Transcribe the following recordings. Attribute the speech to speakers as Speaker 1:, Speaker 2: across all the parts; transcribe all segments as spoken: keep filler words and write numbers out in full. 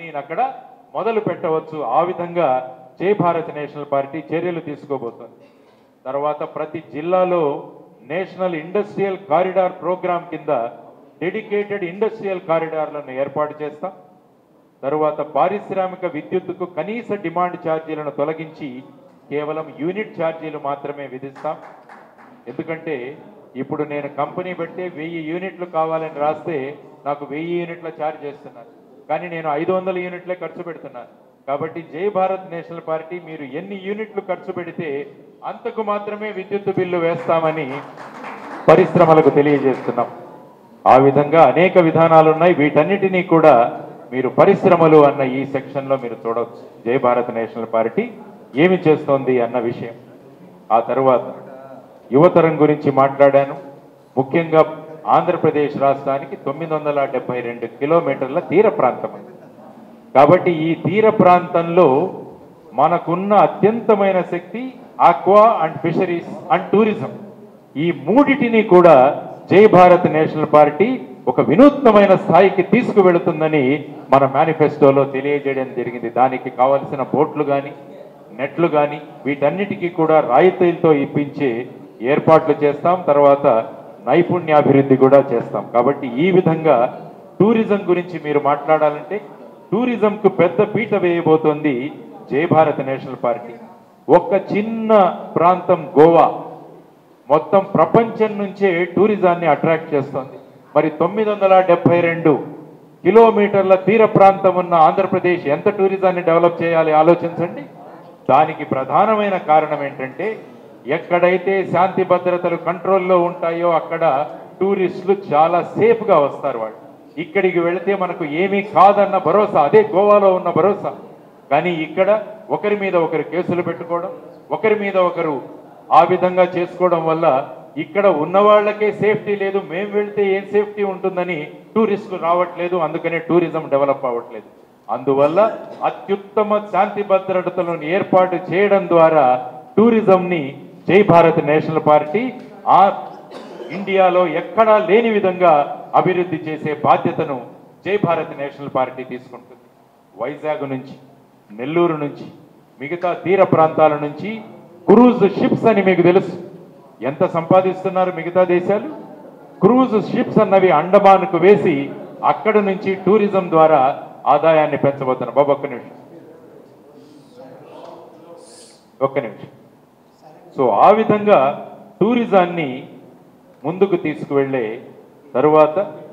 Speaker 1: కంపెనీని అక్కడ మొదలు పెట్టవచ్చు. ఆ విధంగా జై భారత్ నేషనల్ పార్టీ చర్యలు తీసుకోబోతోంది. తర్వాత ప్రతి జిల్లాలో నేషనల్ ఇండస్ట్రియల్ కారిడార్ ప్రోగ్రాం కింద డెడికేటెడ్ ఇండస్ట్రియల్ కారిడార్లను ఏర్పాటు చేస్తాం. తరువాత పారిశ్రామిక విద్యుత్తుకు కనీస డిమాండ్ ఛార్జీలను తొలగించి కేవలం యూనిట్ ఛార్జీలు మాత్రమే విధిస్తాం. ఎందుకంటే ఇప్పుడు నేను కంపెనీ పెడితే వెయ్యి యూనిట్లు కావాలని రాస్తే నాకు వెయ్యి యూనిట్ల ఛార్జ్ చేస్తున్నారు, కానీ నేను ఐదు వందల యూనిట్లే ఖర్చు పెడుతున్నాను. కాబట్టి జై భారత్ నేషనల్ పార్టీ మీరు ఎన్ని యూనిట్లు ఖర్చు పెడితే అంతకు మాత్రమే విద్యుత్ బిల్లు వేస్తామని పరిశ్రమలకు తెలియజేస్తున్నాం. ఆ విధంగా అనేక విధానాలు ఉన్నాయి. వీటన్నిటినీ కూడా మీరు పరిశ్రమలు అన్న ఈ సెక్షన్లో మీరు చూడవచ్చు జై భారత్ నేషనల్ పార్టీ ఏమి చేస్తోంది అన్న విషయం. ఆ తర్వాత యువతరం గురించి మాట్లాడాను. ముఖ్యంగా ఆంధ్రప్రదేశ్ రాష్ట్రానికి తొమ్మిది వందల డెబ్బై రెండు కిలోమీటర్ల తీర ప్రాంతం. కాబట్టి ఈ తీర ప్రాంతంలో మనకున్న అత్యంతమైన శక్తి aqua and fisheries and tourism. ఈ మూడిటిని కూడా జై భారత్ నేషనల్ పార్టీ ఒక వినూత్నమైన స్థాయికి తీసుకువెళుతుందని మన మేనిఫెస్టోలో తెలియజేయడం జరిగింది. దానికి కావలసిన బోట్లు కానీ నెట్లు కానీ వీటన్నిటికీ కూడా రాయితీలతో ఇప్పించే ఏర్పాట్లు చేస్తాం. తర్వాత నైపుణ్యాభివృద్ధి కూడా చేస్తాం. కాబట్టి ఈ విధంగా టూరిజం గురించి మీరు మాట్లాడాలంటే టూరిజంకు పెద్ద పీట వేయబోతోంది జై భారత్ నేషనల్ పార్టీ. ఒక్క చిన్న ప్రాంతం గోవా మొత్తం ప్రపంచం నుంచే టూరిజాన్ని అట్రాక్ట్ చేస్తోంది. మరి తొమ్మిది వందల డెబ్బై రెండు కిలోమీటర్ల తీర ప్రాంతం ఉన్న ఆంధ్రప్రదేశ్ ఎంత టూరిజాన్ని డెవలప్ చేయాలి ఆలోచించండి. దానికి ప్రధానమైన కారణం ఏంటంటే ఎక్కడైతే శాంతి భద్రతలు కంట్రోల్లో ఉంటాయో అక్కడ టూరిస్టులు చాలా సేఫ్గా వస్తారు. వాళ్ళు ఇక్కడికి వెళితే మనకు ఏమీ కాదన్న భరోసా, అదే గోవాలో ఉన్న భరోసా. కానీ ఇక్కడ ఒకరి మీద ఒకరు కేసులు పెట్టుకోవడం, ఒకరి మీద ఒకరు ఆ విధంగా చేసుకోవడం వల్ల ఇక్కడ ఉన్న వాళ్ళకే సేఫ్టీ లేదు. మేము వెళ్తే ఏం సేఫ్టీ ఉంటుందని టూరిస్టులు రావట్లేదు. అందుకనే టూరిజం డెవలప్ అవ్వట్లేదు. అందువల్ల అత్యుత్తమ శాంతి భద్రతలను ఏర్పాటు చేయడం ద్వారా టూరిజంని జై భారత్ నేషనల్ పార్టీ ఆ ఇండియాలో ఎక్కడా లేని విధంగా అభివృద్ధి చేసే బాధ్యతను జై భారత్ నేషనల్ పార్టీ తీసుకుంటుంది. వైజాగ్ నుంచి, నెల్లూరు నుంచి, మిగతా తీర ప్రాంతాల నుంచి క్రూజ్ షిప్స్ అని మీకు తెలుసు ఎంత సంపాదిస్తున్నారు మిగతా దేశాలు. క్రూజ్ షిప్స్ అన్నవి అండమాన్కు వేసి అక్కడి నుంచి టూరిజం ద్వారా ఆదాయాన్ని పెంచబోతున్నారు. బాబు ఒక్క నిమిషం ఒక్క నిమిషం సో ఆ విధంగా టూరిజాన్ని ముందుకు తీసుకువెళ్ళే తరువాత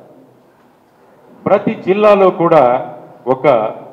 Speaker 1: ప్రతి జిల్లాలో కూడా ఒక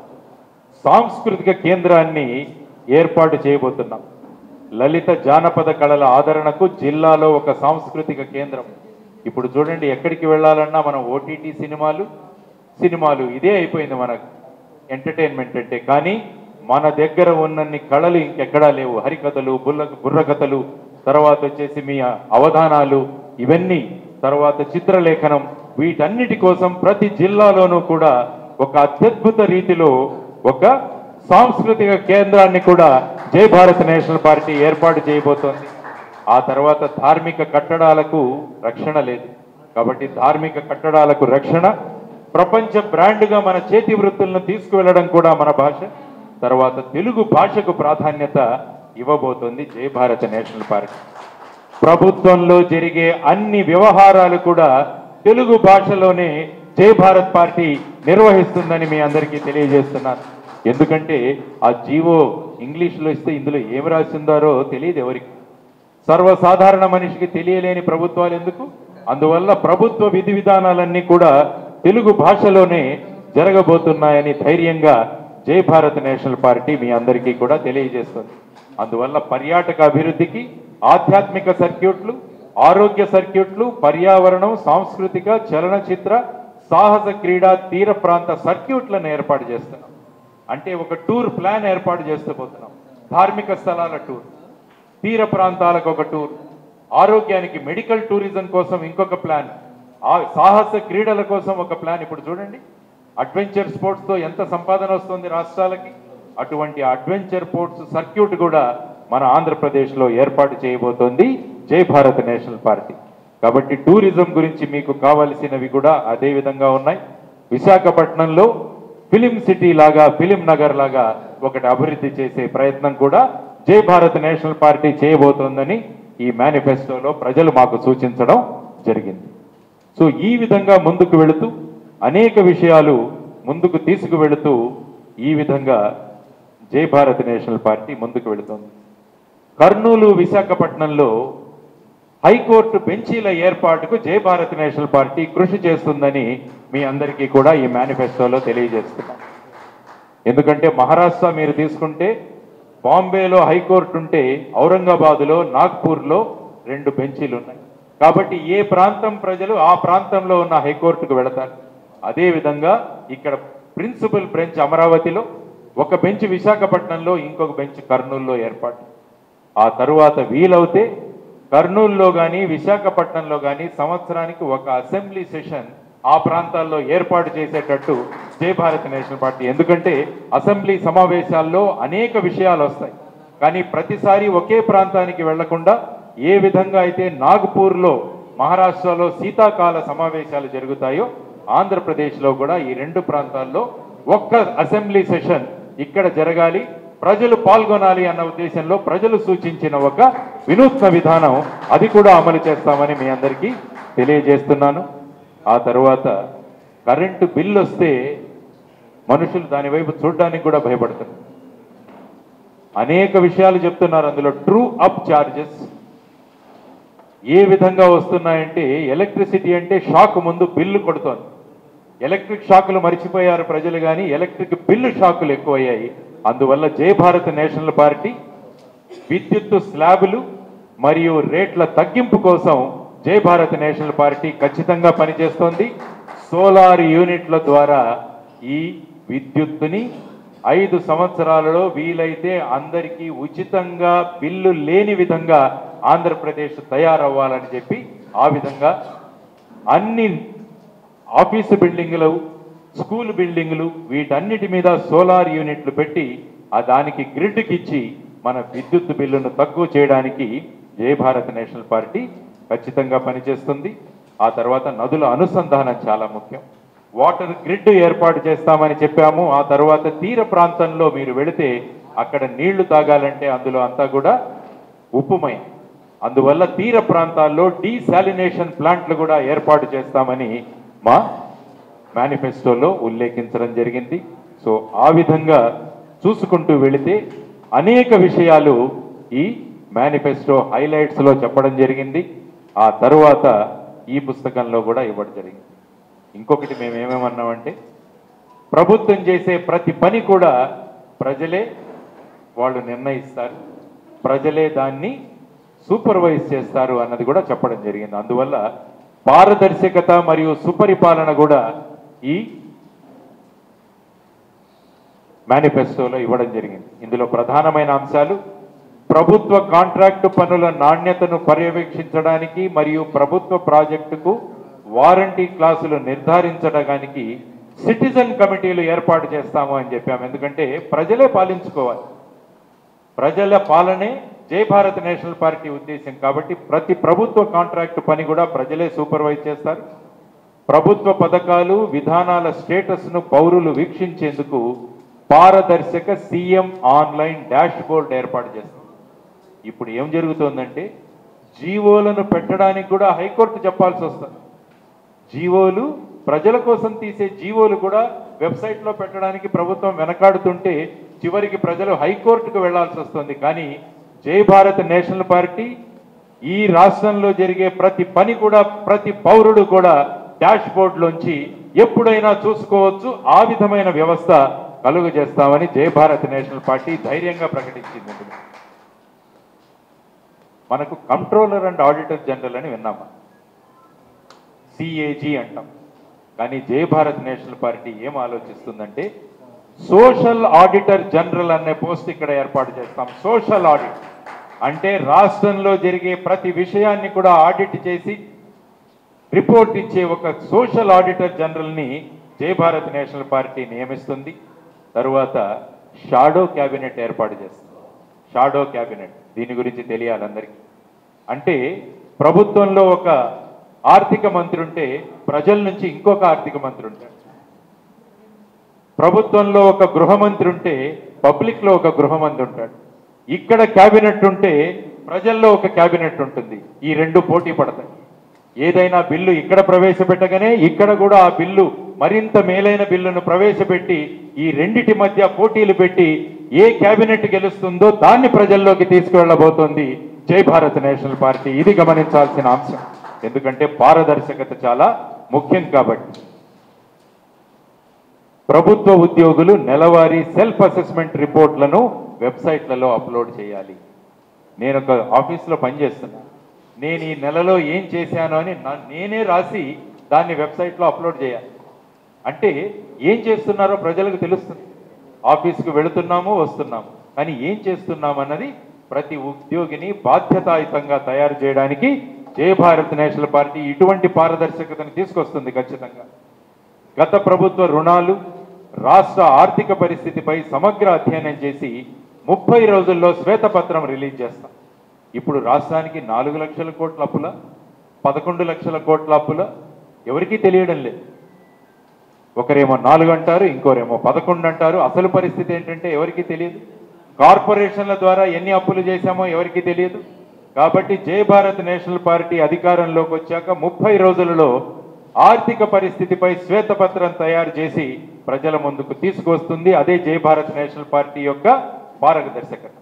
Speaker 1: సాంస్కృతిక కేంద్రాన్ని ఏర్పాటు చేయబోతున్నాం. లలిత జానపద కళల ఆదరణకు జిల్లాలో ఒక సాంస్కృతిక కేంద్రం. ఇప్పుడు చూడండి, ఎక్కడికి వెళ్ళాలన్నా మనం ఓటీటీ సినిమాలు సినిమాలు ఇదే అయిపోయింది మనకు ఎంటర్టైన్మెంట్ అంటే. కానీ మన దగ్గర ఉన్నన్ని కళలు ఇంకెక్కడా లేవు. హరికథలు, బుర్ర బుర్రకథలు, తర్వాత వచ్చేసి మీ అవధానాలు, ఇవన్నీ, తర్వాత చిత్రలేఖనం, వీటన్నిటి కోసం ప్రతి జిల్లాలోనూ కూడా ఒక అత్యద్భుత రీతిలో ఒక సాంస్కృతిక కేంద్రాన్ని కూడా జై భారత్ నేషనల్ పార్టీ ఏర్పాటు చేయబోతోంది. ఆ తర్వాత ధార్మిక కట్టడాలకు రక్షణ లేదు. కాబట్టి ధార్మిక కట్టడాలకు రక్షణ, ప్రపంచ బ్రాండ్గా మన చేతి వృత్తులను తీసుకువెళ్ళడం కూడా మన భాష. తర్వాత తెలుగు భాషకు ప్రాధాన్యత ఇవ్వబోతోంది జై భారత్ నేషనల్ పార్టీ. ప్రభుత్వంలో జరిగే అన్ని వ్యవహారాలు కూడా తెలుగు భాషలోనే జై భారత్ పార్టీ నిర్వహిస్తుందని మీ అందరికీ తెలియజేస్తున్నాను. ఎందుకంటే ఆ జీవో ఇంగ్లీష్లో ఇస్తే ఇందులో ఏమి రాసిందారో తెలియదు ఎవరికి. సర్వసాధారణ మనిషికి తెలియలేని ప్రభుత్వాలు ఎందుకు? అందువల్ల ప్రభుత్వ విధి విధానాలన్నీ కూడా తెలుగు భాషలోనే జరగబోతున్నాయని ధైర్యంగా జై భారత్ నేషనల్ పార్టీ మీ అందరికీ కూడా తెలియజేస్తుంది. అందువల్ల పర్యాటక అభివృద్ధికి ఆధ్యాత్మిక సర్క్యూట్లు, ఆరోగ్య సర్క్యూట్లు, పర్యావరణం, సాంస్కృతిక, చలనచిత్ర, సాహస క్రీడా, తీర ప్రాంత సర్క్యూట్లను ఏర్పాటు చేస్తున్నాం. అంటే ఒక టూర్ ప్లాన్ ఏర్పాటు చేస్తూ పోతున్నాం. ధార్మిక స్థలాల టూర్, తీర ప్రాంతాలకు ఒక టూర్, ఆరోగ్యానికి మెడికల్ టూరిజం కోసం ఇంకొక ప్లాన్, సాహస క్రీడల కోసం ఒక ప్లాన్. ఇప్పుడు చూడండి, అడ్వెంచర్ స్పోర్ట్స్తో ఎంత సంపాదన వస్తుంది రాష్ట్రాలకి. అటువంటి అడ్వెంచర్ స్పోర్ట్స్ సర్క్యూట్ కూడా మన ఆంధ్రప్రదేశ్లో ఏర్పాటు చేయబోతోంది జై భారత్ నేషనల్ పార్టీ. కాబట్టి టూరిజం గురించి మీకు కావలసినవి కూడా అదే విధంగా ఉన్నాయి. విశాఖపట్నంలో ఫిలిం సిటీ లాగా, ఫిలిం నగర్ లాగా ఒకటి అభివృద్ధి చేసే ప్రయత్నం కూడా జై భారత్ నేషనల్ పార్టీ చేయబోతోందని ఈ మేనిఫెస్టోలో ప్రజలు మాకు సూచించడం జరిగింది. సో ఈ విధంగా ముందుకు వెళుతూ అనేక విషయాలు ముందుకు తీసుకువెళుతూ ఈ విధంగా జై భారత్ నేషనల్ పార్టీ ముందుకు వెళుతుంది. కర్నూలు, విశాఖపట్నంలో హైకోర్టు బెంచీల ఏర్పాటుకు జై భారత్ నేషనల్ పార్టీ కృషి చేస్తుందని మీ అందరికీ కూడా ఈ మేనిఫెస్టోలో తెలియజేస్తున్నాం. ఎందుకంటే మహారాష్ట్ర మీరు తీసుకుంటే బాంబేలో హైకోర్టు ఉంటే ఔరంగాబాదులో, నాగ్పూర్లో రెండు బెంచీలు ఉన్నాయి. కాబట్టి ఏ ప్రాంతం ప్రజలు ఆ ప్రాంతంలో ఉన్న హైకోర్టుకు వెళతారు. అదేవిధంగా ఇక్కడ ప్రిన్సిపల్ బెంచ్ అమరావతిలో, ఒక బెంచ్ విశాఖపట్నంలో, ఇంకొక బెంచ్ కర్నూలులో ఏర్పాటు. ఆ తరువాత వీలవుతే కర్నూలులో కానీ విశాఖపట్నంలో కానీ సంవత్సరానికి ఒక అసెంబ్లీ సెషన్ ఆ ప్రాంతాల్లో ఏర్పాటు చేసేటట్టు జై భారత్ నేషనల్ పార్టీ, ఎందుకంటే అసెంబ్లీ సమావేశాల్లో అనేక విషయాలు వస్తాయి. కానీ ప్రతిసారి ఒకే ప్రాంతానికి వెళ్లకుండా ఏ విధంగా అయితే నాగ్పూర్లో మహారాష్ట్రలో శీతాకాల సమావేశాలు జరుగుతాయో ఆంధ్రప్రదేశ్లో కూడా ఈ రెండు ప్రాంతాల్లో ఒక్క అసెంబ్లీ సెషన్ ఇక్కడ జరగాలి, ప్రజలు పాల్గొనాలి అన్న ఉద్దేశంలో ప్రజలు సూచించిన ఒక వినూత్న విధానం అది కూడా అమలు చేస్తామని మీ అందరికీ తెలియజేస్తున్నాను. ఆ తర్వాత కరెంటు బిల్లు వస్తే మనుషులు దాని వైపు చూడడానికి కూడా భయపడతారు. అనేక విషయాలు చెప్తున్నారు అందులో. ట్రూ అప్ ఛార్జెస్ ఏ విధంగా వస్తున్నాయంటే, ఎలక్ట్రిసిటీ అంటే షాక్ ముందు బిల్లు కొడుతోంది. ఎలక్ట్రిక్ షాకులు మర్చిపోయారు ప్రజలు, కానీ ఎలక్ట్రిక్ బిల్లు షాకులు ఎక్కువయ్యాయి. అందువల్ల జై భారత్ నేషనల్ పార్టీ విద్యుత్తు స్లాబులు మరియు రేట్ల తగ్గింపు కోసం జై భారత్ నేషనల్ పార్టీ ఖచ్చితంగా పనిచేస్తోంది. సోలార్ యూనిట్ల ద్వారా ఈ విద్యుత్తుని ఐదు సంవత్సరాలలో వీలైతే అందరికీ ఉచితంగా బిల్లు లేని విధంగా ఆంధ్రప్రదేశ్ తయారవ్వాలని చెప్పి ఆ విధంగా అన్ని ఆఫీసు బిల్డింగులు, స్కూల్ బిల్డింగులు వీటన్నిటి మీద సోలార్ యూనిట్లు పెట్టి ఆ దానికి గ్రిడ్కి ఇచ్చి మన విద్యుత్ బిల్లును తక్కువ చేయడానికి జై భారత్ నేషనల్ పార్టీ ఖచ్చితంగా పనిచేస్తుంది. ఆ తర్వాత నదుల అనుసంధానం చాలా ముఖ్యం. వాటర్ గ్రిడ్ ఏర్పాటు చేస్తామని చెప్పాము. ఆ తర్వాత తీర ప్రాంతంలో మీరు వెళితే అక్కడ నీళ్లు తాగాలంటే అందులో అంతా కూడా ఉప్పుమయం. అందువల్ల తీర ప్రాంతాల్లో డీసాలినేషన్ ప్లాంట్లు కూడా ఏర్పాటు చేస్తామని మా మేనిఫెస్టోలో ఉల్లేఖించడం జరిగింది. సో ఆ విధంగా చూసుకుంటూ వెళితే అనేక విషయాలు ఈ మేనిఫెస్టో హైలైట్స్లో చెప్పడం జరిగింది. ఆ తరువాత ఈ పుస్తకంలో కూడా ఇవ్వడం జరిగింది. ఇంకొకటి మేము ఏమేమన్నామంటే, ప్రభుత్వం చేసే ప్రతి పని కూడా ప్రజలే వాళ్ళు నిర్ణయిస్తారు, ప్రజలే దాన్ని సూపర్వైజ్ చేస్తారు అన్నది కూడా చెప్పడం జరిగింది. అందువల్ల పారదర్శకత మరియు సుపరిపాలన కూడా ఈ మేనిఫెస్టోలో ఇవ్వడం జరిగింది. ఇందులో ప్రధానమైన అంశాలు ప్రభుత్వ కాంట్రాక్టు పనుల నాణ్యతను పర్యవేక్షించడానికి మరియు ప్రభుత్వ ప్రాజెక్టుకు వారంటీ క్లాసులు నిర్ధారించడానికి సిటిజన్ కమిటీలు ఏర్పాటు చేస్తాము అని చెప్పాము. ఎందుకంటే ప్రజలే పాలించుకోవాలి, ప్రజల పాలనే జై భారత్ నేషనల్ పార్టీ ఉద్దేశం. కాబట్టి ప్రతి ప్రభుత్వ కాంట్రాక్టు పని కూడా ప్రజలే సూపర్వైజ్ చేస్తారు. ప్రభుత్వ పథకాలు, విధానాల స్టేటస్ను పౌరులు వీక్షించేందుకు పారదర్శక సీఎం ఆన్లైన్ డాష్ బోర్డ్ ఏర్పాటు చేస్తారు. ఇప్పుడు ఏం జరుగుతోందంటే, జీవోలను పెట్టడానికి కూడా హైకోర్టు చెప్పాల్సి వస్తుంది. జీవోలు ప్రజల కోసం తీసే జీవోలు కూడా వెబ్సైట్లో పెట్టడానికి ప్రభుత్వం వెనకాడుతుంటే చివరికి ప్రజలు హైకోర్టుకు వెళ్లాల్సి వస్తుంది. కానీ జై భారత్ నేషనల్ పార్టీ ఈ రాష్ట్రంలో జరిగే ప్రతి పని కూడా ప్రతి పౌరుడు కూడా డాష్ బోర్డులోంచి ఎప్పుడైనా చూసుకోవచ్చు. ఆ విధమైన వ్యవస్థ కలుగు చేస్తామని జై భారత్ నేషనల్ పార్టీ ధైర్యంగా ప్రకటించింది. మనకు కంట్రోలర్ అండ్ ఆడిటర్ జనరల్ అని విన్నామా, సిఏజీ అంటాం. కానీ జై భారత్ నేషనల్ పార్టీ ఏం ఆలోచిస్తుందంటే, సోషల్ ఆడిటర్ జనరల్ అనే పోస్ట్ ఇక్కడ ఏర్పాటు చేస్తాం. సోషల్ ఆడిట్ అంటే రాష్ట్రంలో జరిగే ప్రతి విషయాన్ని కూడా ఆడిట్ చేసి రిపోర్ట్ ఇచ్చే ఒక సోషల్ ఆడిటర్ జనరల్ని జై భారత్ నేషనల్ పార్టీ నియమిస్తుంది. తరువాత షాడో క్యాబినెట్ ఏర్పాటు చేస్తుంది. షాడో క్యాబినెట్ దీని గురించి తెలియాలి అందరికీ. అంటే ప్రభుత్వంలో ఒక ఆర్థిక మంత్రి ఉంటే ప్రజల నుంచి ఇంకొక ఆర్థిక మంత్రి ఉంటాడు. ప్రభుత్వంలో ఒక గృహమంత్రి ఉంటే పబ్లిక్లో ఒక గృహమంత్రి ఉంటాడు. ఇక్కడ క్యాబినెట్ ఉంటే ప్రజల్లో ఒక క్యాబినెట్ ఉంటుంది. ఈ రెండు పోటీ పడతాయి. ఏదైనా బిల్లు ఇక్కడ ప్రవేశపెట్టగానే ఇక్కడ కూడా ఆ బిల్లు మరింత మేలైన బిల్లును ప్రవేశపెట్టి ఈ రెండిటి మధ్య పోటీలు పెట్టి ఏ క్యాబినెట్ గెలుస్తుందో దాన్ని ప్రజల్లోకి తీసుకువెళ్ళబోతోంది జై భారత్ నేషనల్ పార్టీ. ఇది గమనించాల్సిన అంశం. ఎందుకంటే పారదర్శకత చాలా ముఖ్యం కాబట్టి. ప్రభుత్వ ఉద్యోగులు నెలవారీ సెల్ఫ్ అసెస్మెంట్ రిపోర్ట్లను వెబ్సైట్లలో అప్లోడ్ చేయాలి. నేను ఒక ఆఫీస్లో పనిచేస్తున్నా. నేను ఈ నెలలో ఏం చేశాను అని నేనే రాసి దాన్ని వెబ్సైట్లో అప్లోడ్ చేయాలి. అంటే ఏం చేస్తున్నారో ప్రజలకు తెలుస్తుంది. ఆఫీస్కు వెళుతున్నాము వస్తున్నాము, కానీ ఏం చేస్తున్నాము అన్నది ప్రతి ఉద్యోగిని బాధ్యతాయుతంగా తయారు చేయడానికి జై భారత్ నేషనల్ పార్టీ ఇటువంటి పారదర్శకతను తీసుకొస్తుంది ఖచ్చితంగా. గత ప్రభుత్వ రుణాలు, రాష్ట్ర ఆర్థిక పరిస్థితిపై సమగ్ర అధ్యయనం చేసి ముప్పై రోజుల్లో శ్వేతపత్రం రిలీజ్ చేస్తాం. ఇప్పుడు రాష్ట్రానికి నాలుగు లక్షల కోట్ల అప్పుల, పదకొండు లక్షల కోట్ల అప్పుల ఎవరికీ తెలియడం లేదు. ఒకరేమో నాలుగు అంటారు, ఇంకోరేమో పదకొండు అంటారు. అసలు పరిస్థితి ఏంటంటే ఎవరికీ తెలియదు. కార్పొరేషన్ల ద్వారా ఎన్ని అప్పులు చేశామో ఎవరికీ తెలియదు. కాబట్టి జై భారత్ నేషనల్ పార్టీ అధికారంలోకి వచ్చాక ముప్పై రోజులలో ఆర్థిక పరిస్థితిపై శ్వేతపత్రం తయారు చేసి ప్రజల ముందుకు తీసుకొస్తుంది. అదే జై భారత్ నేషనల్ పార్టీ యొక్క పారదర్శకత.